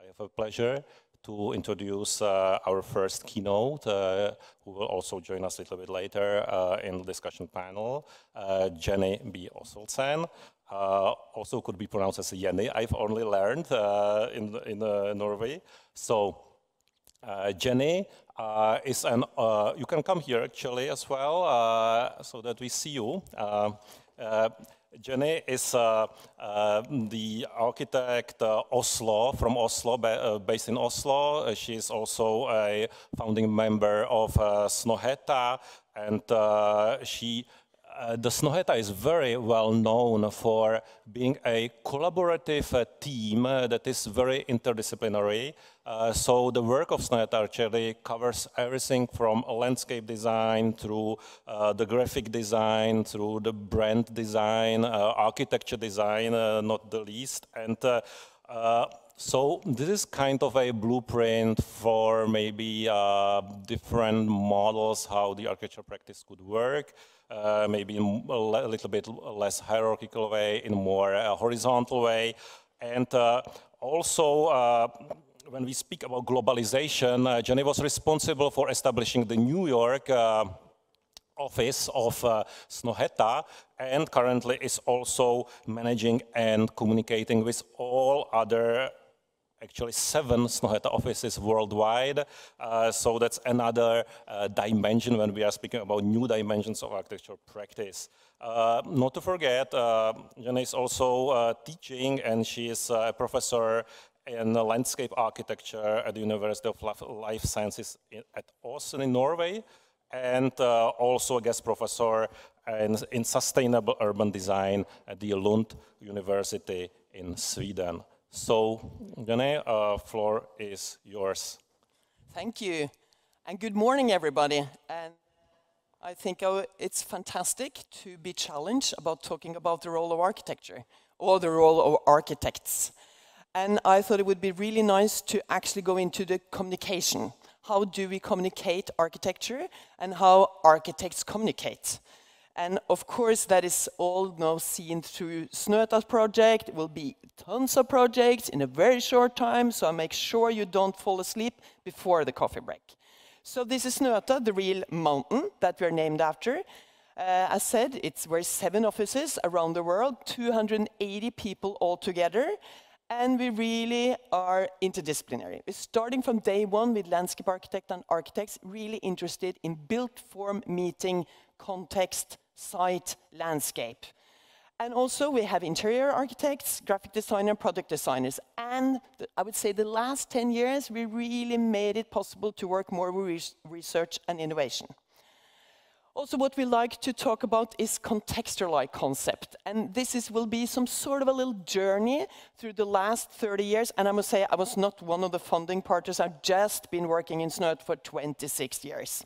have a pleasure to introduce our first keynote, who will also join us a little bit later in the discussion panel, Jenny B. Osvaldsen. Also could be pronounced as Jenny, I've only learned in Norway. So Jenny is an, you can come here actually as well, so that we see you. Jenny is the architect from Oslo, based in Oslo. She is also a founding member of Snohetta, and the Snohetta is very well known for being a collaborative team that is very interdisciplinary. So the work of Snohetta actually covers everything from landscape design through the graphic design, through the brand design, architecture design, not the least. And so this is kind of a blueprint for maybe different models how the architecture practice could work. Maybe in a little bit less hierarchical way, in a more horizontal way. And also, when we speak about globalization, Jenny was responsible for establishing the New York office of Snohetta, and currently is also managing and communicating with all other actually 7 Snohetta offices worldwide. So that's another dimension when we are speaking about new dimensions of architecture practice. Not to forget, Jenny is also teaching, and she is a professor in landscape architecture at the University of Life Sciences at Åsen in Norway, and also a guest professor in sustainable urban design at the Lund University in Sweden. So, Jenny, floor is yours. Thank you, and good morning, everybody. And I think it's fantastic to be challenged about talking about the role of architecture, or the role of architects. And I thought it would be really nice to actually go into the communication. How do we communicate architecture, and how architects communicate? And of course, that is all now seen through Snøhetta's project. It will be tons of projects in a very short time, so I make sure you don't fall asleep before the coffee break. So this is Snøhetta, the real mountain that we're named after. As said, we're 7 offices around the world, 280 people all together, and we really are interdisciplinary. We're starting from day one with landscape architect and architects, really interested in built form meeting context, site, landscape. And also we have interior architects, graphic designer, product designers. And I would say the last 10 years, we really made it possible to work more with research and innovation. Also, what we like to talk about is contextual concept. And this will be some sort of a little journey through the last 30 years. And I must say, I was not one of the founding partners. I've just been working in Snøhetta for 26 years.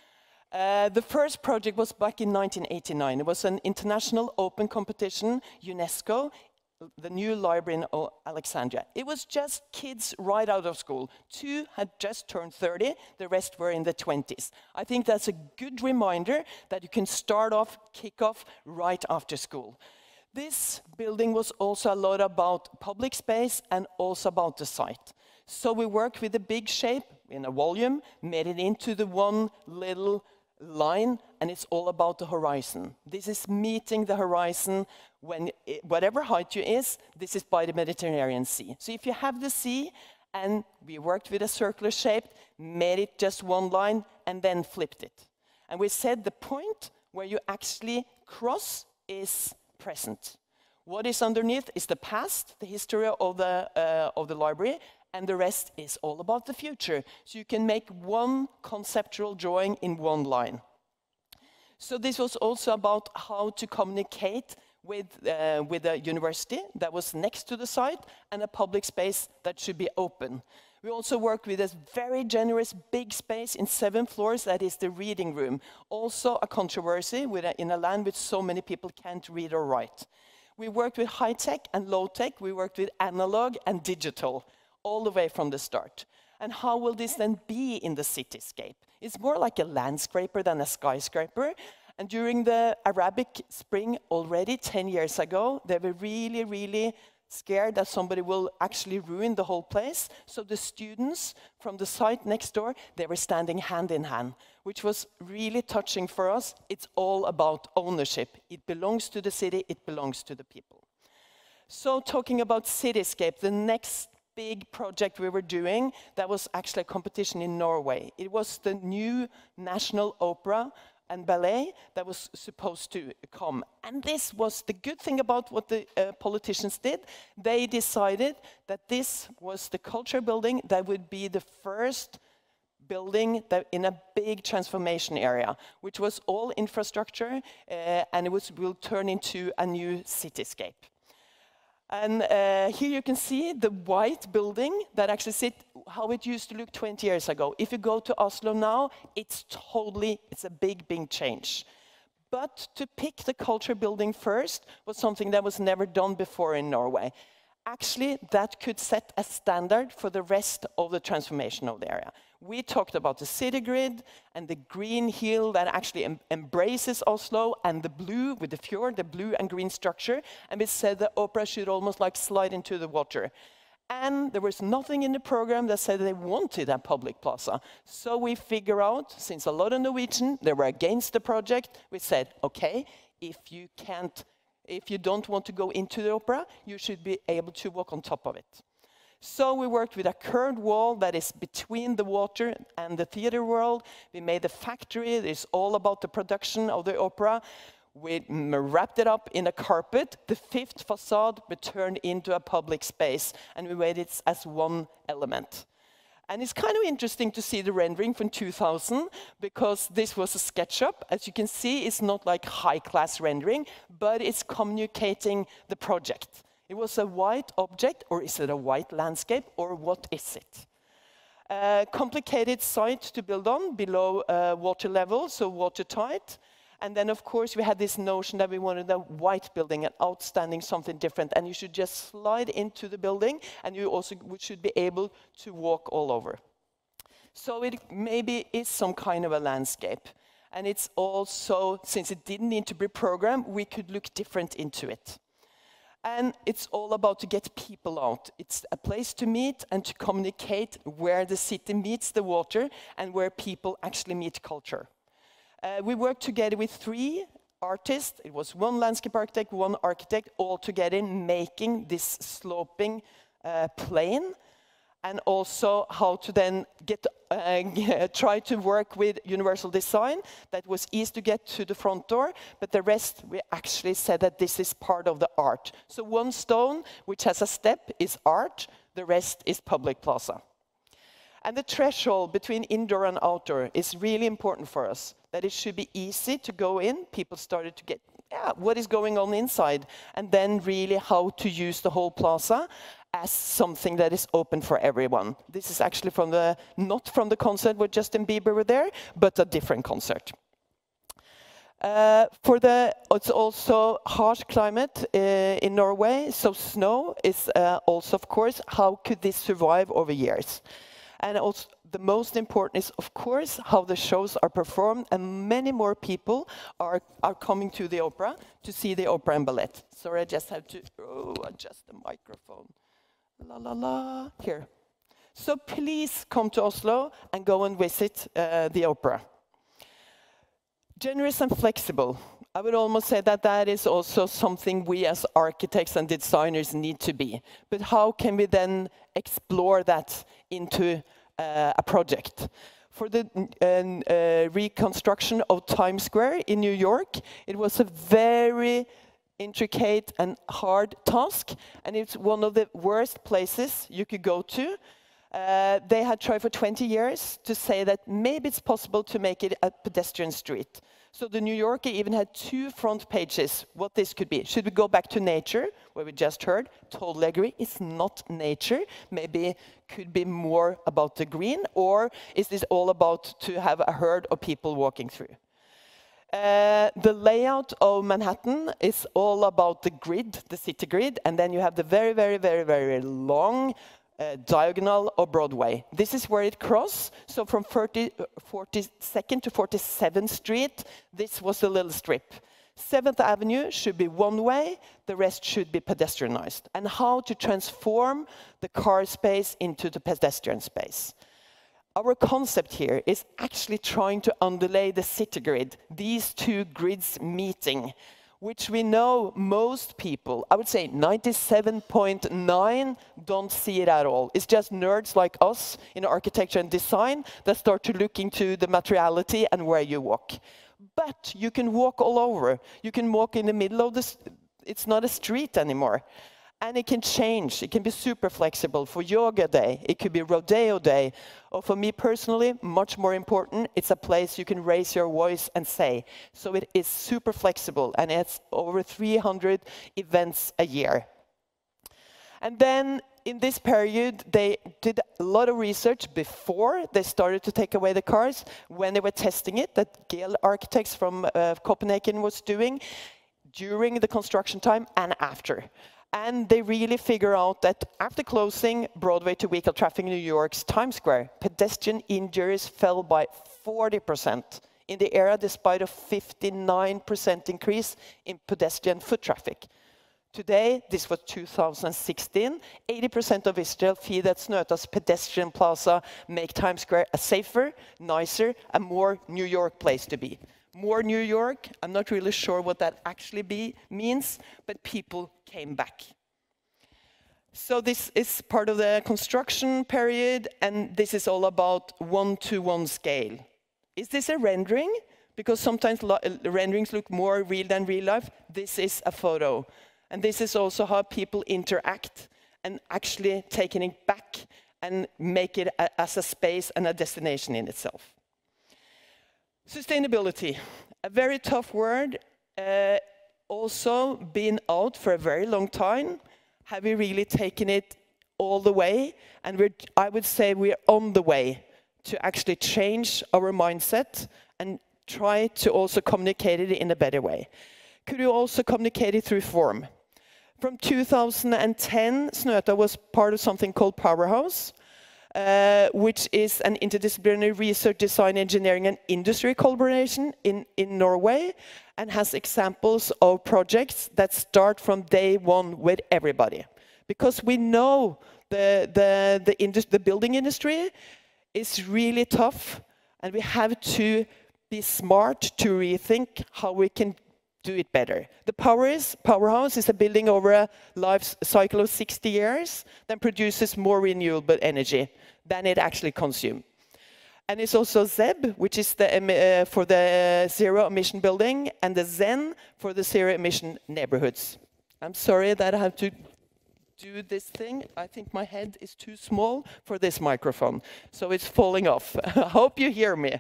The first project was back in 1989. It was an international open competition, UNESCO, the new library in Alexandria. It was just kids right out of school. 2 had just turned 30, the rest were in the 20s. I think that's a good reminder that you can start off, kick off right after school. This building was also a lot about public space and also about the site. So we worked with a big shape in a volume, made it into the one little line, and it's all about the horizon. This is meeting the horizon when whatever height you is, this is by the Mediterranean Sea. So if you have the sea, and we worked with a circular shape, made it just one line, and then flipped it. And we said the point where you actually cross is present. What is underneath is the past, the history of the library, and the rest is all about the future. So you can make one conceptual drawing in one line. So this was also about how to communicate with a university that was next to the site and a public space that should be open. We also worked with a very generous big space in 7 floors, that is the reading room. Also a controversy in a land with so many people can't read or write. We worked with high-tech and low-tech. We worked with analog and digital, all the way from the start. And how will this then be in the cityscape? It's more like a landscaper than a skyscraper. And during the Arabic Spring already 10 years ago, they were really scared that somebody will actually ruin the whole place. So the students from the site next door, they were standing hand in hand, which was really touching for us. It's all about ownership. It belongs to the city, it belongs to the people. So talking about Cityscape, the next big project we were doing, that was actually a competition in Norway. It was the new National Opera and Ballet that was supposed to come. And this was the good thing about what the politicians did. They decided that this was the culture building that would be the first building that in a big transformation area, which was all infrastructure, and will turn into a new cityscape. And here you can see the white building that actually how it used to look 20 years ago. If you go to Oslo now, it's a big, big change. But to pick the culture building first was something that was never done before in Norway. Actually, that could set a standard for the rest of the transformation of the area. We talked about the city grid and the green hill that actually embraces Oslo, and the blue with the fjord, the blue and green structure. And we said the opera should almost like slide into the water. And there was nothing in the program that said they wanted a public plaza. So we figure out, since a lot of Norwegians, they were against the project, we said, okay, if you don't want to go into the opera, you should be able to walk on top of it. So we worked with a curved wall that is between the water and the theater world. We made a factory that is all about the production of the opera. We wrapped it up in a carpet. The fifth facade we turned into a public space, and we made it as one element. And it's kind of interesting to see the rendering from 2000, because this was a SketchUp. As you can see, it's not like high-class rendering, but it's communicating the project. It was a white object, or is it a white landscape, or what is it? Complicated site to build on, below water level, so watertight. And then, of course, we had this notion that we wanted a white building, an outstanding something different, and you should just slide into the building, and you also should be able to walk all over. So it maybe is some kind of a landscape. And it's also, since it didn't need to be programmed, we could look different into it. And it's all about to get people out. It's a place to meet and to communicate where the city meets the water and where people actually meet culture. We worked together with 3 artists. It was 1 landscape architect, 1 architect, all together making this sloping plane. And also how to then try to work with universal design. That was easy to get to the front door, but the rest we actually said that this is part of the art. So 1 stone, which has a step, is art, the rest is public plaza. And the threshold between indoor and outdoor is really important for us, that it should be easy to go in. People started to get, what is going on inside? And then really how to use the whole plaza as something that is open for everyone. This is actually from not from the concert where Justin Bieber were there, but a different concert. It's also harsh climate in Norway, so snow is also, of course, how could this survive over years? And also the most important is, of course, how the shows are performed, and many more people are coming to the opera to see the opera and ballet. Sorry, I just have to adjust the microphone. La la la, here. So please come to Oslo and go and visit the opera. Generous and flexible. I would almost say that that is also something we as architects and designers need to be. But how can we then explore that into a project? For the reconstruction of Times Square in New York, it was a very intricate and hard task, and it's one of the worst places you could go to. They had tried for 20 years to say that maybe it's possible to make it a pedestrian street. So the New Yorker even had 2 front pages, what this could be. Should we go back to nature, where we just heard? Totally agree, it's not nature. Maybe could be more about the green, or is this all about to have a herd of people walking through? The layout of Manhattan is all about the grid, the city grid, and then you have the very, very, very, very long diagonal of Broadway. This is where it crosses. So from 42nd to 47th Street, this was a little strip. 7th Avenue should be one way, the rest should be pedestrianized. And how to transform the car space into the pedestrian space. Our concept here is actually trying to underlay the city grid, these two grids meeting, which we know most people, I would say 97.9, don't see it at all. It's just nerds like us in architecture and design that start to look into the materiality and where you walk. But you can walk all over. You can walk in the middle of this. It's not a street anymore. And it can change. It can be super flexible for yoga day. It could be rodeo day. Or for me personally, much more important, it's a place you can raise your voice and say. So it is super flexible, and it's over 300 events a year. And then in this period, they did a lot of research before they started to take away the cars, when they were testing it, that GEL Architects from Copenhagen was doing, during the construction time and after. And they really figure out that after closing Broadway to vehicle traffic in New York's Times Square, pedestrian injuries fell by 40% in the area, despite a 59% increase in pedestrian foot traffic. Today, this was 2016, 80% of visitors feel that Snøheta's pedestrian plaza make Times Square a safer, nicer, and more New York place to be. More New York, I'm not really sure what that actually means, but people came back. So this is part of the construction period, and this is all about 1-to-1 scale. Is this a rendering? Because sometimes renderings look more real than real life. This is a photo. And this is also how people interact and actually taking it back and make it as a space and a destination in itself. Sustainability, a very tough word, also been out for a very long time. Have we really taken it all the way? And I would say we're on the way to actually change our mindset and try to also communicate it in a better way. Could you also communicate it through form? From 2010, Snøhetta was part of something called Powerhouse, which is an interdisciplinary research, design, engineering, and industry collaboration in Norway, and has examples of projects that start from day one with everybody. Because we know the building industry is really tough, and we have to be smart to rethink how we can do it better. The Powerhouse is a building over a life cycle of 60 years that produces more renewable energy than it actually consumes. And it's also ZEB, which is for the zero emission building, and the ZEN for the zero emission neighborhoods. I'm sorry that I have to do this thing. I think my head is too small for this microphone, so it's falling off. I hope you hear me.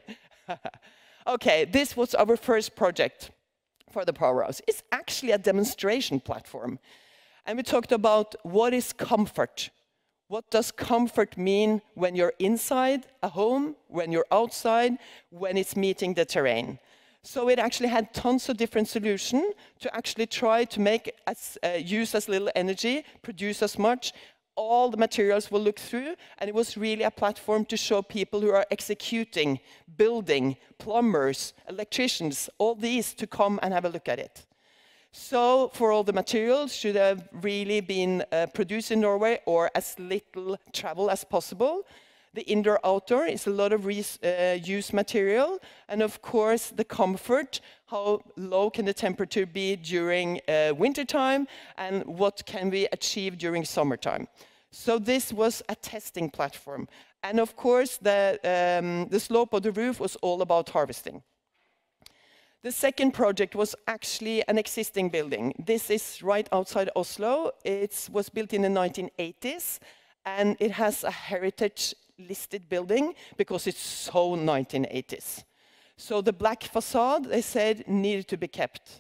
Okay, this was our first project for the Powerhouse. It's actually a demonstration platform. And we talked about what is comfort. What does comfort mean when you're inside a home, when you're outside, when it's meeting the terrain? So it actually had tons of different solutions to actually try to make use as little energy, produce as much. All the materials we'll look through, and it was really a platform to show people who are executing, building, plumbers, electricians, all these to come and have a look at it. So for all the materials should have really been produced in Norway or as little travel as possible. The indoor-outdoor is a lot of used material, and of course the comfort, how low can the temperature be during wintertime, and what can we achieve during summertime. So this was a testing platform. And of course the slope of the roof was all about harvesting. The second project was actually an existing building. This is right outside Oslo. It was built in the 1980s, and it has a heritage listed building because it's so 1980s. So the black facade, they said, needed to be kept.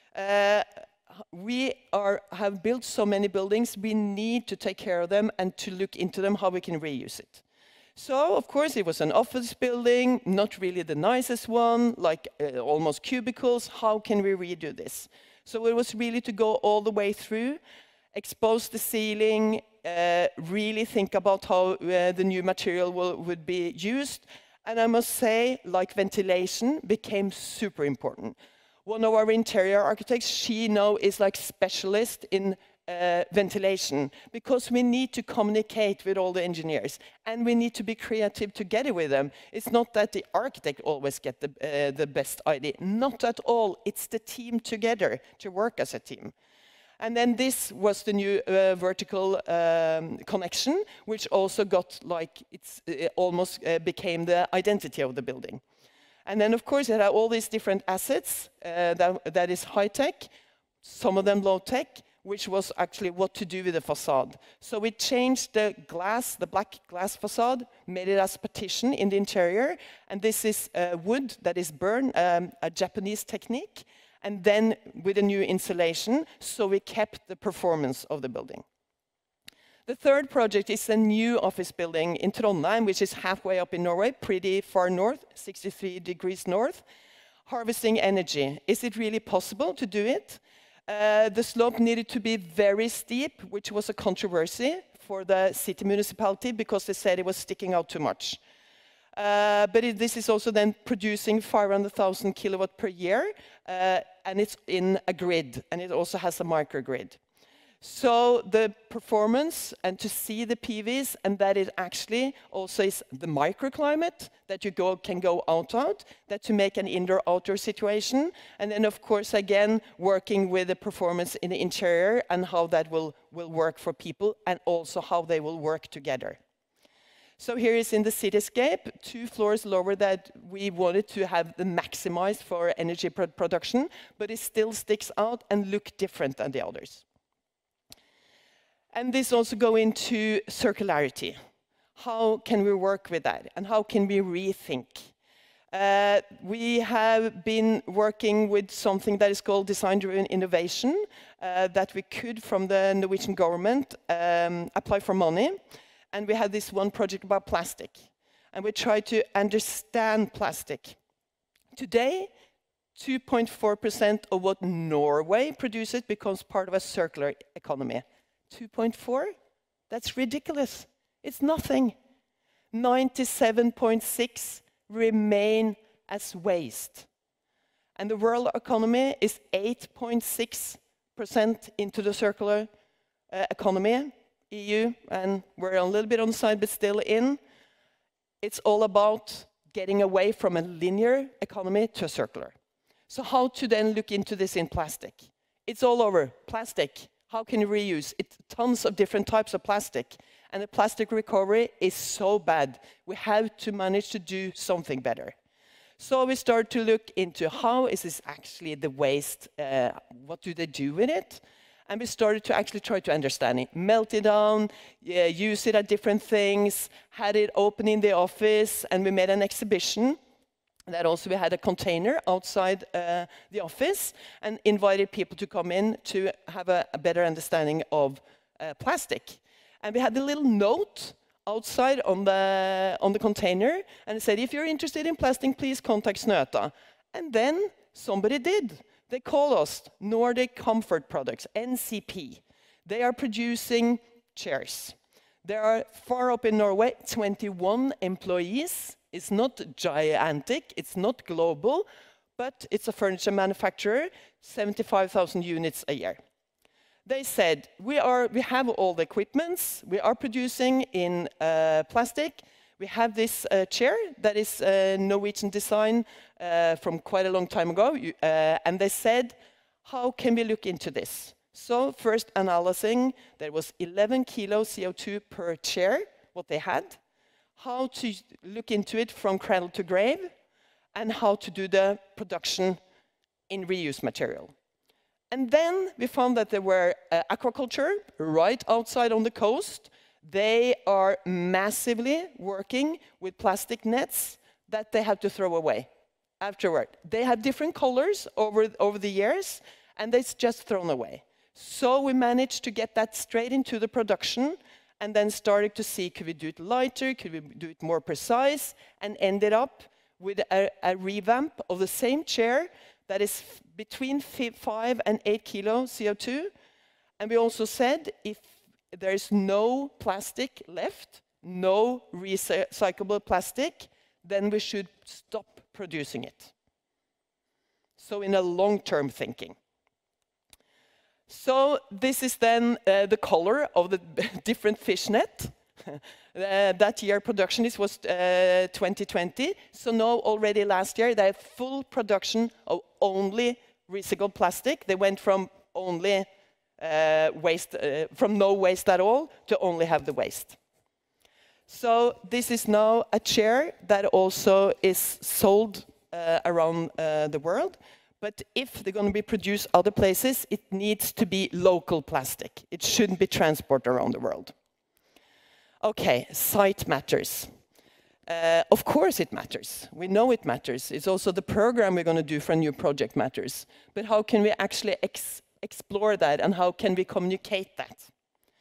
We have built so many buildings, we need to take care of them and to look into them, how we can reuse it. So, of course, it was an office building, not really the nicest one, like almost cubicles. How can we redo this? So it was really to go all the way through, expose the ceiling, really think about how the new material would be used. And I must say, like ventilation became super important. One of our interior architects, she now is like specialist in ventilation, because we need to communicate with all the engineers and we need to be creative together with them. It's not that the architect always gets the best idea, not at all. It's the team together to work as a team. And then this was the new vertical connection, which also got like, it almost became the identity of the building. And then of course it had all these different assets that is high tech, some of them low tech, which was actually what to do with the facade. So we changed the glass, the black glass facade, made it as partition in the interior, and this is wood that is burned, a Japanese technique, and then with a new insulation, so we kept the performance of the building. The third project is a new office building in Trondheim, which is halfway up in Norway, pretty far north, 63 degrees north, harvesting energy. Is it really possible to do it? The slope needed to be very steep, which was a controversy for the city municipality because they said it was sticking out too much. But this is also then producing 500,000 kilowatt per year, and it's in a grid, and it also has a microgrid. So the performance and to see the PVs, and that it actually also is the microclimate that you can go out, that to make an indoor-outdoor situation. And then of course, again, working with the performance in the interior and how that will work for people and also how they will work together. So here is in the cityscape, 2 floors lower that we wanted to have the maximized for energy production, but it still sticks out and look different than the others. And this also go into circularity. How can we work with that? And how can we rethink? We have been working with something that is called design-driven innovation, that we could, from the Norwegian government, apply for money. And we had this one project about plastic. And we tried to understand plastic. Today, 2.4% of what Norway produces becomes part of a circular economy. 2.4? That's ridiculous. It's nothing. 97.6 remain as waste. And the world economy is 8.6% into the circular economy. EU, and we're a little bit on the side, but still in. It's all about getting away from a linear economy to a circular. So how to then look into this in plastic? It's all over. Plastic. How can you reuse? It's tons of different types of plastic. And the plastic recovery is so bad. We have to manage to do something better. So we start to look into how is this actually the waste? What do they do with it? And we started to actually try to understand it. Melt it down, use it at different things, had it open in the office, and we made an exhibition. That also we had a container outside the office and invited people to come in to have a better understanding of plastic. And we had a little note outside on the container, and it said, if you're interested in plastic, please contact Snøhetta. And then somebody did. They call us Nordic Comfort Products, NCP. They are producing chairs. They are far up in Norway, 21 employees. It's not gigantic, it's not global, but it's a furniture manufacturer, 75,000 units a year. They said, we have all the equipments, we are producing in plastic. We have this chair that is Norwegian design from quite a long time ago. And they said, how can we look into this? So first analyzing, there was 11 kilo CO2 per chair, what they had. How to look into it from cradle to grave, and how to do the production in reuse material. And then we found that there were aquaculture right outside on the coast. They are massively working with plastic nets that they have to throw away afterward. They have different colors over the years, and it's just thrown away. So we managed to get that straight into the production, and then started to see, could we do it lighter, could we do it more precise, and ended up with a revamp of the same chair that is between 5 and 8 kilo CO2. And we also said, if there is no plastic left, no recyclable plastic, then we should stop producing it. So in a long-term thinking. So this is then the color of the different fish net. That year production was 2020. So now already last year they have full production of only recycled plastic. They went from only waste, from no waste at all to only have the waste. So this is now a chair that also is sold around the world. But if they're going to be produced other places, it needs to be local plastic. It shouldn't be transported around the world. Okay, site matters. Of course it matters. We know it matters. It's also the program we're going to do for a new project matters. But how can we actually explore that, and how can we communicate that?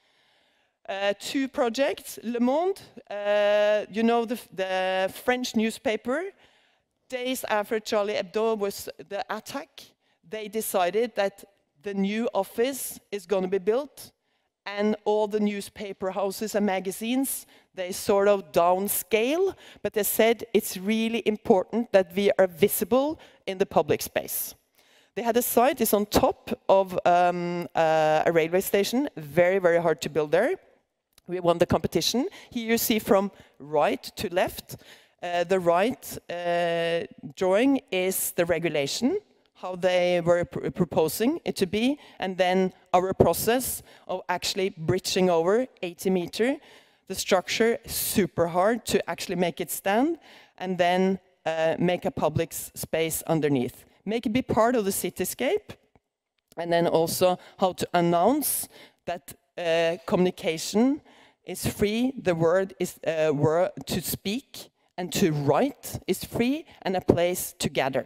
2 projects. Le Monde, you know the French newspaper. Days after Charlie Hebdo was the attack, they decided that the new office is going to be built, and all the newspaper houses and magazines, they sort of downscale, but they said it's really important that we are visible in the public space. They had a site, it's on top of a railway station, very, very hard to build there. We won the competition. Here you see from right to left. The right drawing is the regulation, how they were proposing it to be, and then our process of actually bridging over 80 meters. The structure, super hard to actually make it stand, and then make a public space underneath. Make it be part of the cityscape, and then also how to announce that communication is free, the word is to speak, and to write is free, and a place to gather.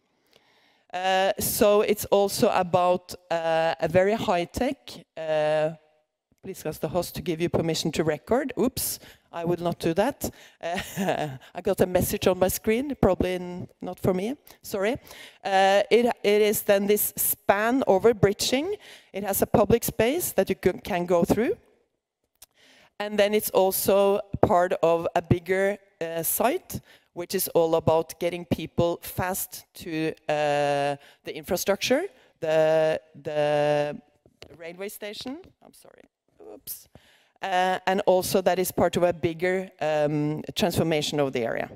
So it's also about a very high-tech, please ask the host to give you permission to record. Oops, I will not do that. I got a message on my screen, probably not for me, sorry. It is then this span over bridging. It has a public space that you can go through. And then it's also part of a bigger site, which is all about getting people fast to the infrastructure, the railway station. I'm sorry. Oops. And also that is part of a bigger transformation of the area.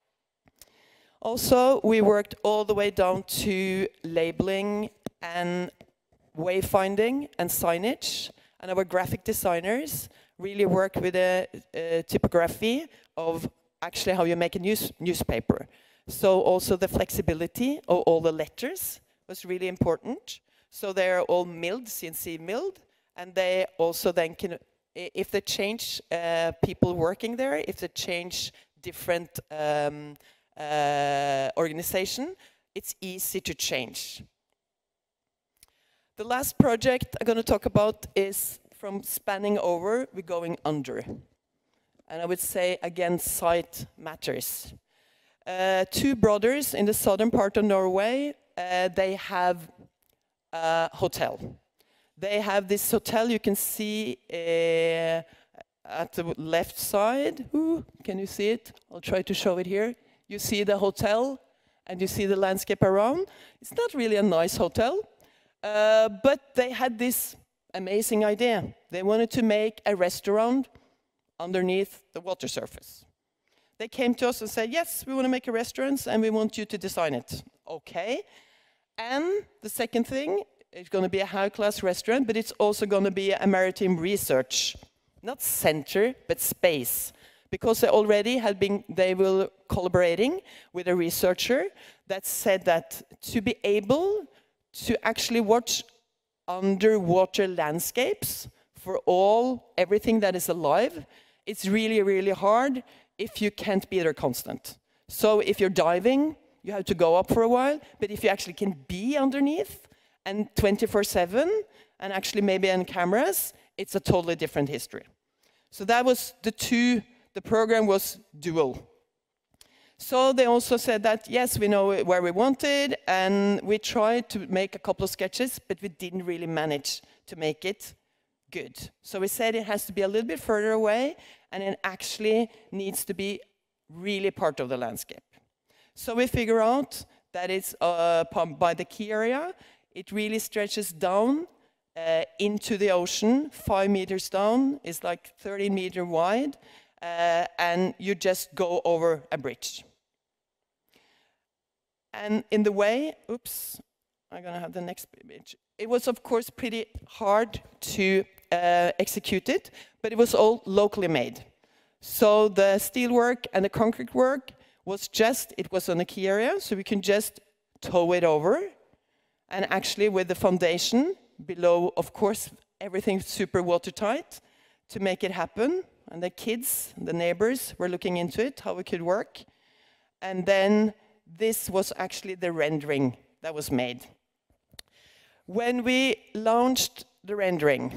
Also, we worked all the way down to labeling and wayfinding and signage, and our graphic designers really worked with a typography of actually how you make a newspaper. So also the flexibility of all the letters was really important. So they're all milled, CNC milled, and they also then can, if they change people working there, if they change different organization, it's easy to change. The last project I'm going to talk about is from spanning over, we're going under. And I would say, again, site matters. 2 brothers in the southern part of Norway, they have a hotel. They have this hotel you can see at the left side. Ooh, can you see it? I'll try to show it here. You see the hotel, and you see the landscape around. It's not really a nice hotel, but they had this amazing idea. They wanted to make a restaurant underneath the water surface. They came to us and said, yes, we want to make a restaurant and we want you to design it. Okay. And the second thing, it's going to be a high-class restaurant, but it's also going to be a maritime research, not center, but space. Because they already had been, they were collaborating with a researcher that said that to be able to actually watch underwater landscapes for everything that is alive, it's really, really hard if you can't be there constant. So if you're diving, you have to go up for a while, but if you actually can be underneath and 24/7, and actually maybe on cameras, it's a totally different history. So that was the program was dual. So they also said that, yes, we know where we wanted, and we tried to make a couple of sketches, but we didn't really manage to make it good. So we said it has to be a little bit further away, and it actually needs to be really part of the landscape. So we figure out that is by the quay area. It really stretches down into the ocean, 5 meters down. It's like 13 meters wide, and you just go over a bridge. And in the way, oops, I'm gonna have the next image. It was, of course, pretty hard to execute it, but it was all locally made. So the steel work and the concrete work was it was on a quay area, so we can just tow it over. And actually with the foundation below, of course, everything super watertight to make it happen. And the kids, the neighbors were looking into it, how it could work. And then this was actually the rendering that was made. When we launched the rendering,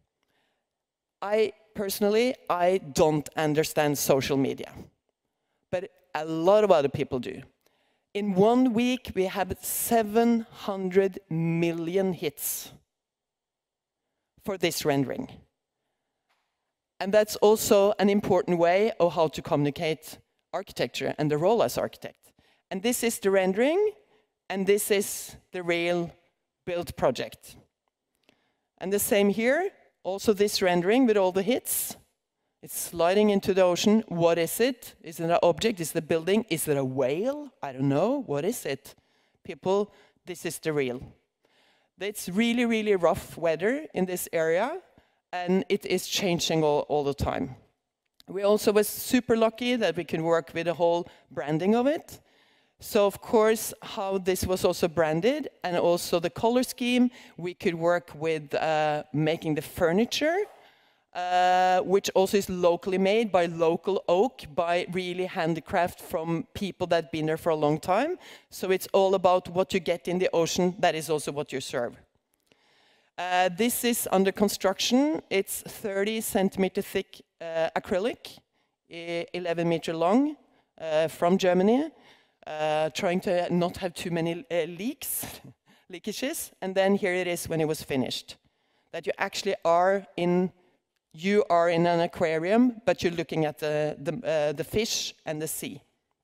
I don't understand social media, but a lot of other people do. In 1 week, we had 700 million hits for this rendering. And that's also an important way of how to communicate architecture and the role as architect. And this is the rendering, and this is the real build project. And the same here, also this rendering with all the hits. It's sliding into the ocean. What is it? Is it an object? Is it a building? Is it a whale? I don't know. What is it? People, this is the real. It's really, really rough weather in this area, and it is changing all the time. We also were super lucky that we can work with the whole branding of it. So, of course, how this was also branded, and also the color scheme, we could work with making the furniture, which also is locally made by local oak, by really handicraft from people that have been there for a long time. So it's all about what you get in the ocean, that is also what you serve. This is under construction. It's 30 centimeter thick acrylic, 11 meter long, from Germany, trying to not have too many leakages. And then here it is when it was finished. That you actually are in an aquarium, but you're looking at the fish and the sea.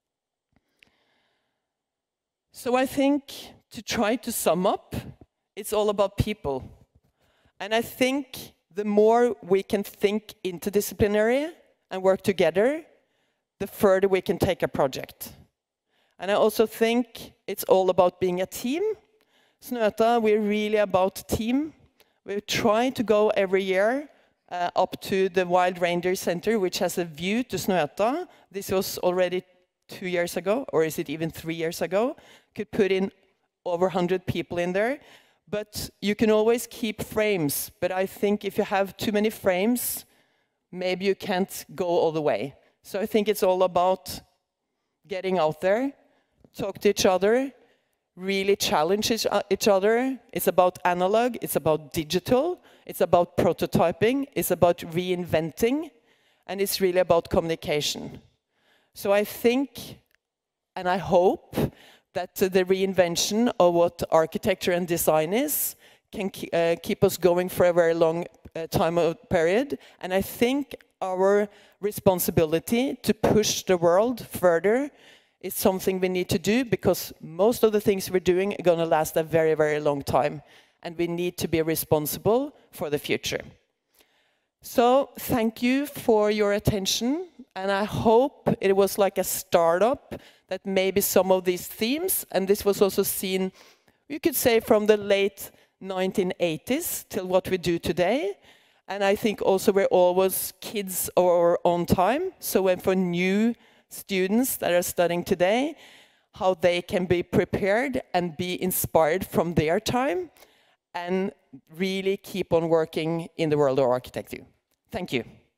So I think, to try to sum up, it's all about people. And I think the more we can think interdisciplinary and work together, the further we can take a project. And I also think it's all about being a team. Snøhetta, we're really about team. We try to go every year up to the Wild Reindeer Center, which has a view to Snøhetta. This was already 2 years ago, or is it even 3 years ago? Could put in over 100 people in there. But you can always keep frames. But I think if you have too many frames, maybe you can't go all the way. So I think it's all about getting out there, talk to each other, really challenge each other. It's about analog, it's about digital, it's about prototyping, it's about reinventing, and it's really about communication. So I think, and I hope, that the reinvention of what architecture and design is can keep us going for a very long time period. And I think our responsibility to push the world further is something we need to do, because most of the things we're doing are going to last a very, very long time. And we need to be responsible for the future. So thank you for your attention. And I hope it was like a startup, that maybe some of these themes, and this was also seen, you could say, from the late 1980s till what we do today. And I think also we're always kids of our own time. So when for new students that are studying today, how they can be prepared and be inspired from their time and really keep on working in the world of architecture. Thank you.